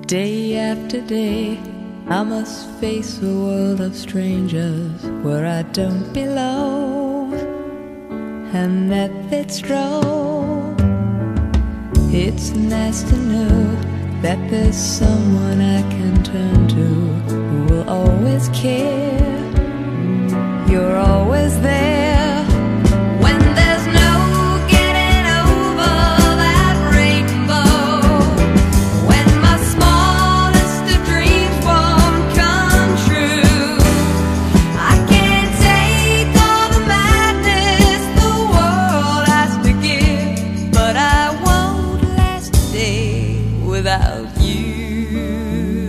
Day after day, I must face a world of strangers where I don't belong, and that fits wrong. It's nice to know that there's someone I can turn to who will always care. You're always there. Without you,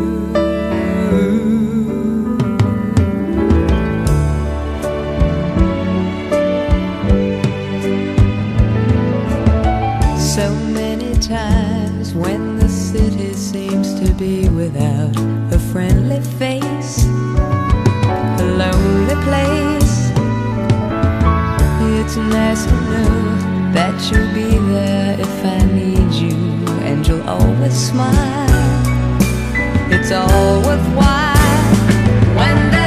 so many times when the city seems to be without a friendly face, a lonely place, it's nice to know that you'll be there if I need you, and you'll always smile. It's all worthwhile when